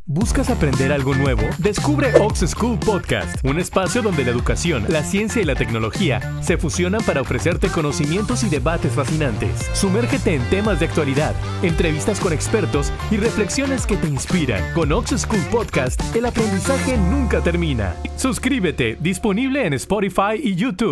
¿Buscas aprender algo nuevo? Descubre Ox School Podcast, un espacio donde la educación, la ciencia y la tecnología se fusionan para ofrecerte conocimientos y debates fascinantes. Sumérgete en temas de actualidad, entrevistas con expertos y reflexiones que te inspiran. Con Ox School Podcast, el aprendizaje nunca termina. Suscríbete, disponible en Spotify y YouTube.